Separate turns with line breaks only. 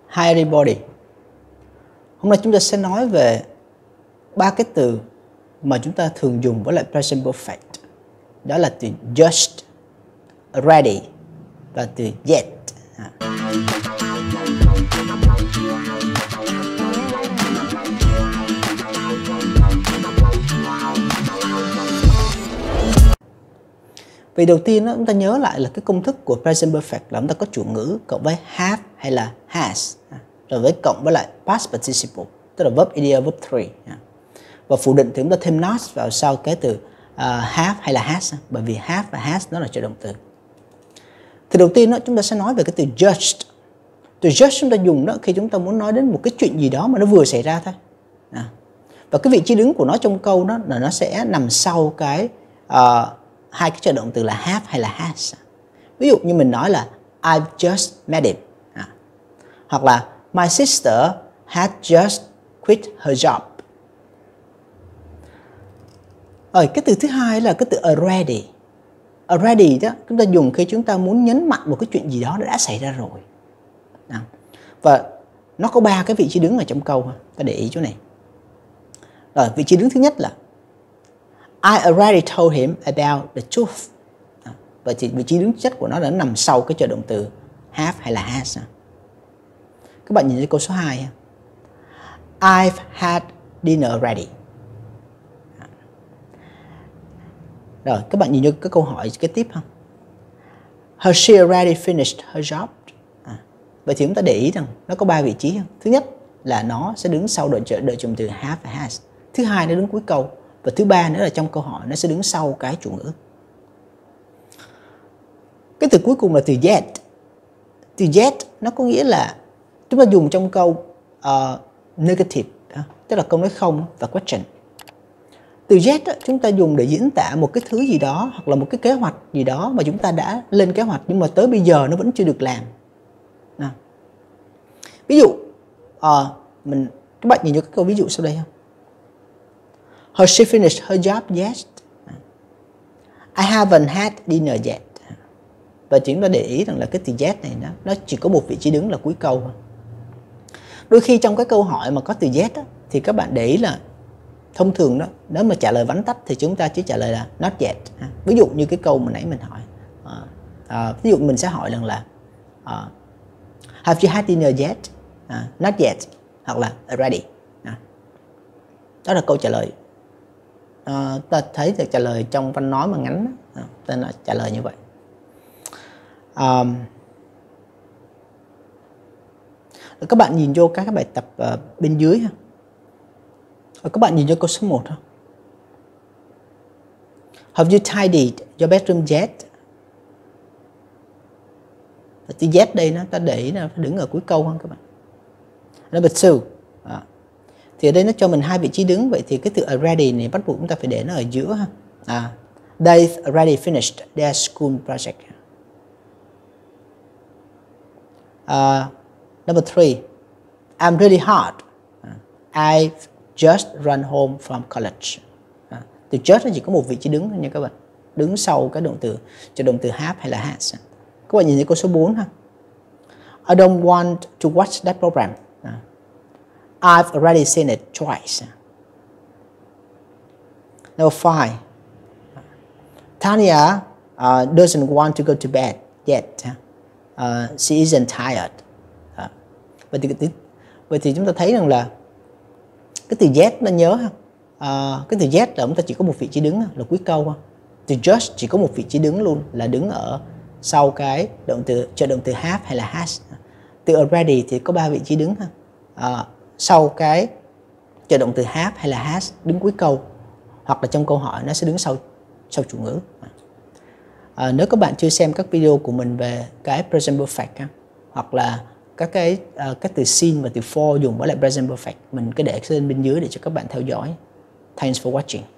Hi everybody. Hôm nay chúng ta sẽ nói về ba cái từ mà chúng ta thường dùng với lại present perfect. Đó là từ just, already và từ yet. Vì đầu tiên đó, chúng ta nhớ lại là cái công thức của present perfect là chúng ta có chủ ngữ cộng với have hay là has, rồi với cộng với lại past participle, tức là verb idea, verb 3. Và phủ định thì chúng ta thêm not vào sau cái từ have hay là has, bởi vì have và has nó là trợ động từ. Thì đầu tiên đó, chúng ta sẽ nói về cái từ just. Từ just chúng ta dùng đó khi chúng ta muốn nói đến một cái chuyện gì đó mà nó vừa xảy ra thôi. Và cái vị trí đứng của nó trong câu đó là nó sẽ nằm sau cái hai cái trợ động từ là have hay là has. Ví dụ như mình nói là I've just met him, hoặc là my sister had just quit her job. Rồi cái từ thứ hai là cái từ already. Already đó chúng ta dùng khi chúng ta muốn nhấn mạnh một cái chuyện gì đó đã xảy ra rồi. Và nó có ba cái vị trí đứng ở trong câu, ta để ý chỗ này. Rồi vị trí đứng thứ nhất là I already told him about the truth. Vậy thì vị trí đứng chất của nó đã nằm sau cái trợ động từ have hay là has. Các bạn nhìn thấy câu số 2. I've had dinner already. Rồi các bạn nhìn vô cái câu hỏi kế tiếp không? Has she already finished her job? Vậy thì chúng ta để ý rằng nó có ba vị trí. Thứ nhất là nó sẽ đứng sau đợi trợ từ have và has. Thứ hai nó đứng cuối câu. Và thứ ba nữa là trong câu hỏi nó sẽ đứng sau cái chủ ngữ. Cái từ cuối cùng là từ yet. Từ yet nó có nghĩa là chúng ta dùng trong câu negative, tức là câu nói không và question. Từ yet chúng ta dùng để diễn tả một cái thứ gì đó hoặc là một cái kế hoạch gì đó mà chúng ta đã lên kế hoạch nhưng mà tới bây giờ nó vẫn chưa được làm. Ví dụ các bạn nhìn vô cái câu ví dụ sau đây không? Has she finished her job yet? I haven't had dinner yet. Và chúng ta để ý rằng là cái từ yet này nó chỉ có một vị trí đứng là cuối câu. Đôi khi trong cái câu hỏi mà có từ yet thì các bạn để ý là thông thường đó, nếu mà trả lời vắn tắt thì chúng ta chỉ trả lời là not yet. Ví dụ như cái câu mà nãy mình hỏi, ví dụ mình sẽ hỏi rằng là have you had dinner yet? Not yet, hoặc là already. Đó là câu trả lời. Ta thấy được trả lời trong văn nói mà ngắn, ta nói trả lời như vậy. Các bạn nhìn vô các bài tập bên dưới ha. Các bạn nhìn vô câu số 1 ha. Have you tidied your bedroom yet? Từ yet đây nó ta để ý là đứng ở cuối câu không các bạn. Number 2. Thì ở đây nó cho mình hai vị trí đứng, vậy thì cái từ already này bắt buộc chúng ta phải để nó ở giữa ha. They've already finished their school project. Number 3. I'm really hard. I've just run home from college. Từ just nó chỉ có một vị trí đứng thôi nha các bạn. Đứng sau cái động từ cho động từ have hay là has. Các bạn nhìn thấy câu số 4 ha. I don't want to watch that program. I've already seen it twice. Number 5. Tanya doesn't want to go to bed yet. She isn't tired. Vậy thì chúng ta thấy rằng là cái từ yet nó nhớ ha. Cái từ yet là chúng ta chỉ có một vị trí đứng là cuối câu. Từ just chỉ có một vị trí đứng luôn là đứng ở sau cái động từ trợ động từ have hay là has. Từ already thì có ba vị trí đứng ha. Sau cái trợ động từ have hay là has đứng cuối câu, hoặc là trong câu hỏi nó sẽ đứng sau chủ ngữ. Nếu các bạn chưa xem các video của mình về cái present perfect hoặc là các từ sin và từ for dùng với lại present perfect, mình cứ để lên bên dưới để cho các bạn theo dõi. Thanks for watching.